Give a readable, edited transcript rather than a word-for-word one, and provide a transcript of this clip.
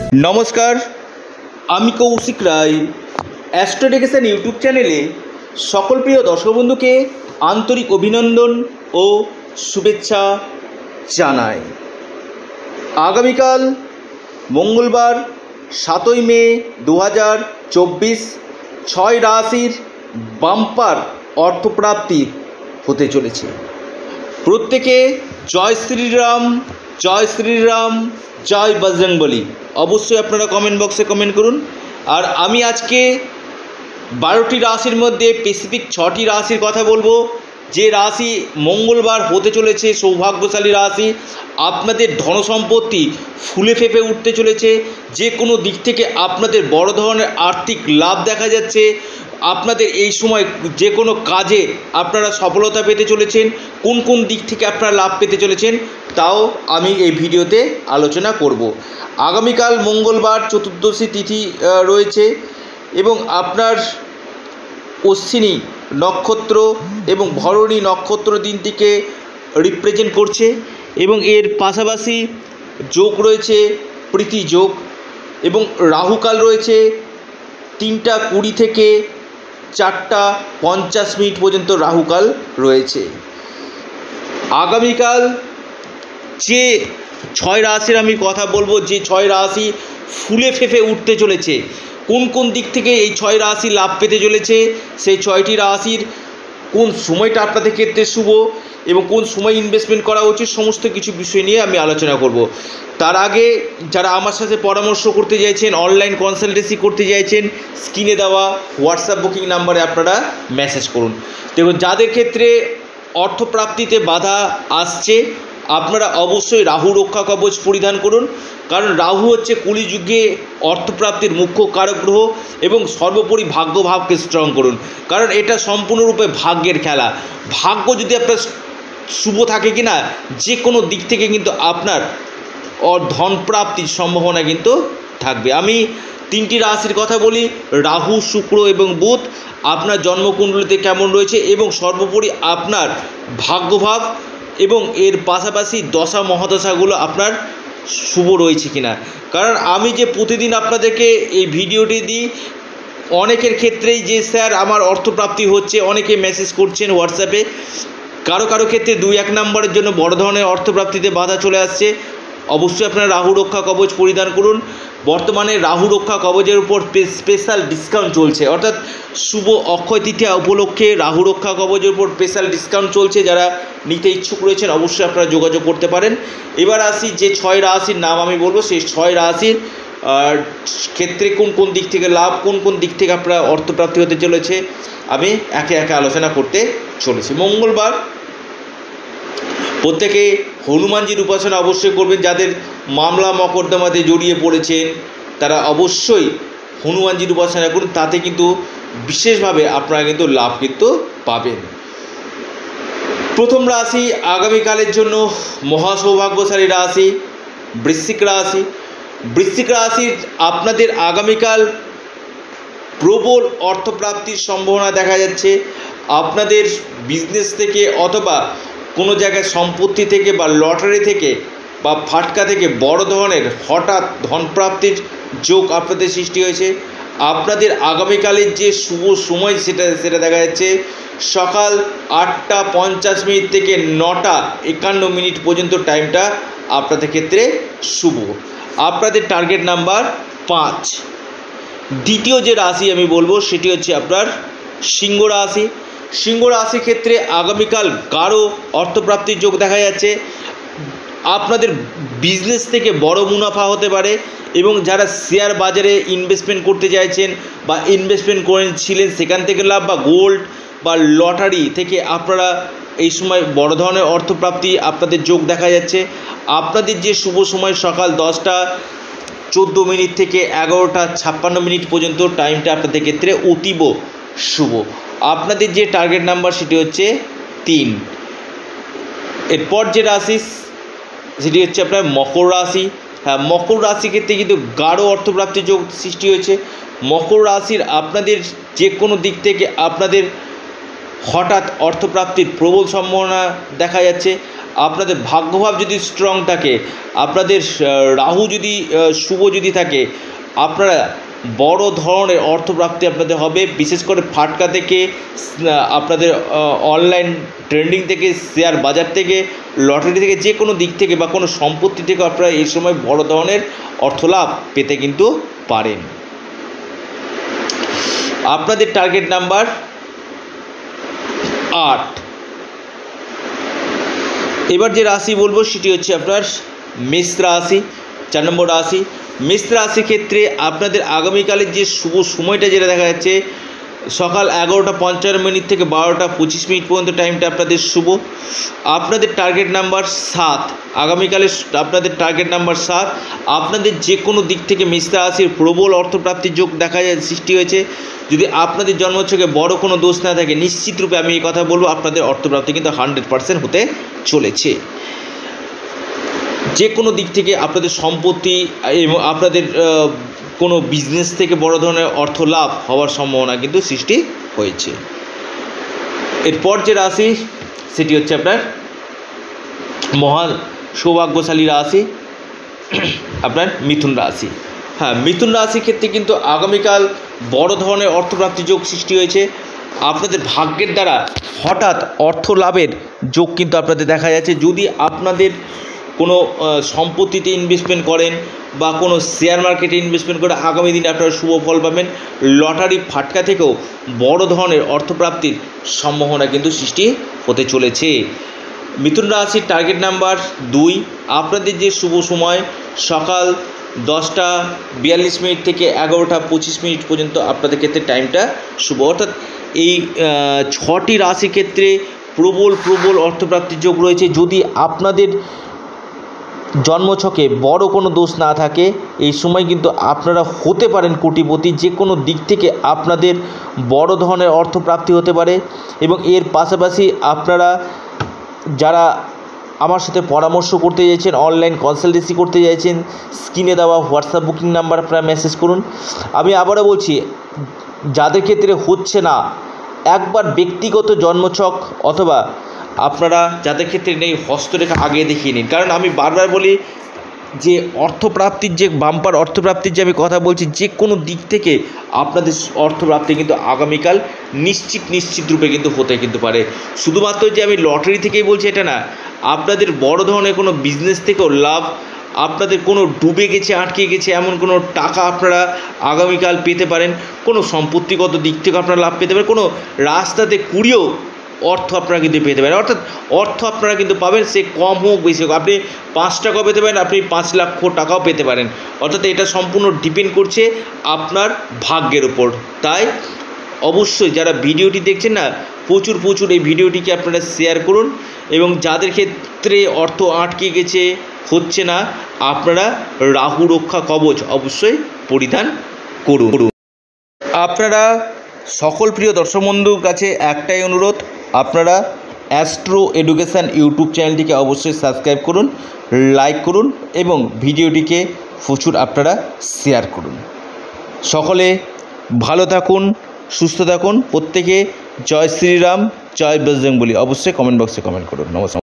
নমস্কার, আমি কৌশিক রায়। অ্যাস্ট্রোডিকেশন ইউটিউব চ্যানেলে সকল প্রিয় দর্শক বন্ধুকে আন্তরিক অভিনন্দন ও শুভেচ্ছা জানাই। আগামীকাল মঙ্গলবার 7ই মে 2024 6 রাশির বাম্পার অর্থপ্রাপ্তি হতে চলেছে। প্রত্যেকে জয় শ্রীরাম, জয় শ্রীরাম, জয় বজরংবলী। অবশ্যই আপনারা কমেন্ট বক্সে কমেন্ট করুন। আর আমি আজকে 12টি রাশির মধ্যে স্পেসিফিক 6টি রাশির কথা বলবো, যে রাশি মঙ্গলবার হতে চলেছে সৌভাগ্যশালী রাশি। আপনাদের ধনসম্পত্তি ফুলে ফেঁপে উঠতে চলেছে। যে কোনো দিক থেকে আপনাদের বড় ধরনের আর্থিক লাভ দেখা যাচ্ছে। আপনাদের এই সময় যে কোনো কাজে আপনারা সফলতা পেতে চলেছেন। কোন কোন দিক থেকে আপনারা লাভ পেতে চলেছেন তাও আমি এই ভিডিওতে আলোচনা করব। আগামীকাল মঙ্গলবার চতুর্দশী তিথি রয়েছে এবং আপনার অশ্বিনী নক্ষত্র এবং ভরণী নক্ষত্র দিনটিকে রিপ্রেজেন্ট করছে এবং এর পাশাপাশি যোগ রয়েছে প্রীতি যোগ এবং রাহুকাল রয়েছে 3টা 20 থেকে 4টা 50 পর্যন্ত রাহুকাল রয়েছে। আগামীকাল যে 6 রাশির আমি কথা বলবো, যে 6 রাশি ফুলে ফেঁপে উঠতে চলেছে, কোন কোন দিক থেকে এই 6 রাশি লাভ পেতে চলেছে, সেই 6টি রাশির কোন সময়টা আপনাদের ক্ষেত্রে শুভ এবং কোন সময় ইনভেস্টমেন্ট করা উচিত, সমস্ত কিছু বিষয় নিয়ে আমি আলোচনা করব। তার আগে যারা আমার সাথে পরামর্শ করতে চাইছেন, অনলাইন কনসালটেন্সি করতে চাইছেন, স্ক্রিনে দেওয়া হোয়াটসঅ্যাপ বুকিং নাম্বারে আপনারা মেসেজ করুন। দেখুন, যাদের ক্ষেত্রে অর্থপ্রাপ্তিতে বাধা আসছে আপনারা অবশ্যই রাহু রক্ষা কবচ পরিধান করুন, কারণ রাহু হচ্ছে কলিযুগে অর্থপ্রাপ্তির মুখ্য কারক গ্রহ এবং সর্বোপরি ভাগ্যভাবকে স্ট্রং করুন, কারণ এটা সম্পূর্ণরূপে ভাগ্যের খেলা। ভাগ্য যদি আপনার শুভ থাকে কিনা, যে কোনো দিক থেকে কিন্তু আপনার ধন প্রাপ্তির সম্ভাবনা কিন্তু থাকবে। আমি 3টি রাশির কথা বলি, রাহু, শুক্র এবং বুধ আপনার জন্মকুণ্ডলিতে কেমন রয়েছে এবং সর্বোপরি আপনার ভাগ্যভাব এবং এর পাশাপাশি দশা মহাদশাগুলো আপনার শুভ রয়েছে কিনা। কারণ আমি যে প্রতিদিন আপনাদেরকে এই ভিডিওটি দিই, অনেকের ক্ষেত্রেই যে স্যার আমার অর্থপ্রাপ্তি হচ্ছে, অনেকে মেসেজ করছেন হোয়াটসঅ্যাপে, কারো কারো ক্ষেত্রে 2-1 নম্বরের জন্য বড় ধরনের অর্থপ্রাপ্তিতে বাধা চলে আসছে। অবশ্যই আপনারা রাহু রক্ষা কবচ পরিধান করুন। বর্তমানে রাহু রক্ষা কবচের উপর স্পেশাল ডিসকাউন্ট চলছে, অর্থাৎ শুভ অক্ষয় তৃতীয়া উপলক্ষে রাহু রক্ষা কবচের উপর স্পেশাল ডিসকাউন্ট চলছে। যারা নিতে ইচ্ছুক রয়েছেন অবশ্যই আপনারা যোগাযোগ করতে পারেন। এবার আসি যে 6 রাশির নাম আমি বলবো, সেই 6 রাশির ক্ষেত্রে কোন কোন দিক থেকে লাভ, কোন কোন দিক থেকে আপনারা অর্থপ্রাপ্তি হতে চলেছে আমি একে একে আলোচনা করতে চলেছি। মঙ্গলবার প্রত্যেকে হনুমানজির উপাসনা অবশ্যই করবেন। যাদের মামলা মকদ্দমাতে জড়িয়ে পড়েছেন তারা অবশ্যই হনুমানজির উপাসনা করুন, তাতে কিন্তু বিশেষভাবে আপনারা কিন্তু লাভ কিন্তু পাবেন। প্রথম রাশি আগামীকালের জন্য মহা সৌভাগ্যশালী রাশি বৃশ্চিক রাশি। বৃশ্চিক রাশির আপনাদের আগামীকাল প্রবল অর্থপ্রাপ্তির সম্ভাবনা দেখা যাচ্ছে। আপনাদের বিজনেস থেকে অথবা কোনো জায়গায় সম্পত্তি থেকে বা লটারি থেকে বা ফাটকা থেকে বড় ধরনের হঠাৎ ধনপ্রাপ্তির যোগ আপনাদের সৃষ্টি হয়েছে। আপনাদের আগামীকালের যে শুভ সময় সেটা দেখা যাচ্ছে সকাল 8টা 50 থেকে 9টা 51 পর্যন্ত টাইমটা আপনাদের ক্ষেত্রে শুভ। আপনাদের টার্গেট নাম্বার 5। দ্বিতীয় যে রাশি আমি বলবো সেটি হচ্ছে আপনার সিংহ রাশি। সিংহ রাশির ক্ষেত্রে আগামীকাল গাঢ় অর্থপ্রাপ্তির যোগ দেখা যাচ্ছে। আপনাদের বিজনেস থেকে বড় মুনাফা হতে পারে এবং যারা শেয়ার বাজারে ইনভেস্টমেন্ট করতে চাইছেন বা ইনভেস্টমেন্ট করেছিলেন সেখান থেকে লাভ, বা গোল্ড বা লটারি থেকে আপনারা এই সময় বড় ধরনের অর্থপ্রাপ্তি আপনাদের যোগ দেখা যাচ্ছে। আপনাদের যে শুভ সময় সকাল 10টা 14 থেকে 11টা 56 পর্যন্ত টাইমটা আপনাদের ক্ষেত্রে অতীব শুভ। আপনাদের যে টার্গেট নাম্বার সেটি হচ্ছে 3। এরপর যে রাশি সেটি হচ্ছে আপনার মকর রাশি। হ্যাঁ, মকর রাশির ক্ষেত্রে কিন্তু গাঢ় অর্থপ্রাপ্তির যোগ সৃষ্টি হয়েছে। মকর রাশির আপনাদের যে কোনো দিক থেকে আপনাদের হঠাৎ অর্থপ্রাপ্তির প্রবল সম্ভাবনা দেখা যাচ্ছে। আপনাদের ভাগ্যভাব যদি স্ট্রং থাকে, আপনাদের রাহু যদি শুভ যদি থাকে, আপনারা বড় ধরনের অর্থপ্রাপ্তি আপনাদের হবে। বিশেষ করে ফাটকা থেকে, আপনাদের অনলাইন ট্রেন্ডিং থেকে, শেয়ার বাজার থেকে, লটারি থেকে, যে কোনো দিক থেকে বা কোনো সম্পত্তি থেকে আপনারা এই সময় বড় ধরনের অর্থলাভ পেতে কিন্তু পারেন। আপনাদের টার্গেট নাম্বার 8। এবার যে রাশি বলবো সেটি হচ্ছে আপনার মেষ রাশি, 4 নম্বর রাশি। মেষ রাশির ক্ষেত্রে আপনাদের আগামীকালের যে শুভ সময়টা যেটা দেখা যাচ্ছে, সকাল 11টা 55 থেকে 12টা 25 পর্যন্ত টাইমটা আপনাদের শুভ। আপনাদের টার্গেট নাম্বার 7, আগামীকালের আপনাদের টার্গেট নাম্বার 7। আপনাদের যে কোনো দিক থেকে মেষ রাশির প্রবল অর্থপ্রাপ্তির যোগ দেখা যায়, সৃষ্টি হয়েছে। যদি আপনাদের জন্মছকে বড় কোনো দোষ না থাকে, নিশ্চিত রূপে আমি এই কথা বলবো, আপনাদের অর্থপ্রাপ্তি কিন্তু 100% হতে চলেছে। যে কোনো দিক থেকে আপনাদের সম্পত্তি এবং আপনাদের কোনো বিজনেস থেকে বড় ধরনের অর্থ লাভ হওয়ার সম্ভাবনা কিন্তু সৃষ্টি হয়েছে। এরপর যে রাশি সেটি হচ্ছে আপনার মহান সৌভাগ্যশালী রাশি, আপনার মিথুন রাশি। হ্যাঁ, মিথুন রাশির ক্ষেত্রে কিন্তু আগামীকাল বড় ধরনের অর্থপ্রাপ্তি যোগ সৃষ্টি হয়েছে। আপনাদের ভাগ্যের দ্বারা হঠাৎ অর্থ লাভের যোগ কিন্তু আপনাদের দেখা যাচ্ছে। যদি আপনাদের কোনো সম্পত্তিতে ইনভেস্টমেন্ট করেন বা কোনো শেয়ার মার্কেটে ইনভেস্টমেন্ট করে, আগামী দিনে আপনারা শুভ ফল পাবেন। লটারি ফাটকা থেকেও বড় ধরনের অর্থপ্রাপ্তির সম্ভাবনা কিন্তু সৃষ্টি হতে চলেছে। মিথুন রাশির টার্গেট নাম্বার 2। আপনাদের যে শুভ সময় সকাল 10টা 42 থেকে 11টা 25 পর্যন্ত আপনাদের ক্ষেত্রে টাইমটা শুভ। অর্থাৎ এই 6টি রাশির ক্ষেত্রে প্রবল অর্থপ্রাপ্তির যোগ রয়েছে। যদি আপনাদের জন্মছকে বড় কোনো দোষ না থাকে, এই সময় কিন্তু আপনারা হতে পারেন কোটিপতি। যে কোনো দিক থেকে আপনাদের বড় ধরনের অর্থপ্রাপ্তি হতে পারে। এবং এর পাশাপাশি আপনারা যারা আমার সাথে পরামর্শ করতে চাইছেন, অনলাইন কনসালটেন্সি করতে চাইছেন, স্ক্রিনে দেওয়া হোয়াটসঅ্যাপ বুকিং নাম্বার আপনারা মেসেজ করুন। আমি আবারও বলছি, যাদের ক্ষেত্রে হচ্ছে না, একবার ব্যক্তিগত জন্মছক অথবা আপনারা যাদের ক্ষেত্রে নেই, হস্তরেখা আগে দেখিয়ে নিন। কারণ আমি বারবার বলি যে অর্থপ্রাপ্তির যে বাম্পার অর্থপ্রাপ্তির যে আমি কথা বলছি, যে কোনো দিক থেকে আপনাদের অর্থপ্রাপ্তি কিন্তু আগামীকাল নিশ্চিত রূপে কিন্তু হতে কিন্তু পারে। শুধুমাত্র যে আমি লটারি থেকেই বলছি এটা না, আপনাদের বড় ধরনের কোনো বিজনেস থেকেও লাভ, আপনাদের কোনো ডুবে গেছে, আটকে গেছে এমন কোনো টাকা আপনারা আগামীকাল পেতে পারেন। কোনো সম্পত্তিগত দিক থেকে আপনারা লাভ পেতে পারেন। কোনো রাস্তাতে কুড়িয়েও অর্থ আপনারা কিন্তু পেতে পারেন। অর্থাৎ অর্থ আপনারা কিন্তু পাবেন, সে কম হোক বেশি হোক। আপনি 5 টাকাও পেতে পারেন, আপনি 5 লক্ষ টাকাও পেতে পারেন। অর্থাৎ এটা সম্পূর্ণ ডিপেন্ড করছে আপনার ভাগ্যের উপর। তাই অবশ্যই যারা ভিডিওটি দেখছেন না, প্রচুর এই ভিডিওটিকে আপনারা শেয়ার করুন। এবং যাদের ক্ষেত্রে অর্থ আটকে গেছে, হচ্ছে না, আপনারা রাহু রক্ষা কবচ অবশ্যই পরিধান করুন। আপনারা সকল প্রিয় দর্শক বন্ধুর কাছে একটাই অনুরোধ, আপনারা অ্যাস্ট্রো এডুকেশান ইউটিউব চ্যানেলটিকে অবশ্যই সাবস্ক্রাইব করুন, লাইক করুন এবং ভিডিওটিকে প্রচুর আপনারা শেয়ার করুন। সকলে ভালো থাকুন, সুস্থ থাকুন, প্রত্যেকে জয় শ্রীরাম, জয় বজরং বলি অবশ্যই কমেন্ট বক্সে কমেন্ট করুন। নমস্কার।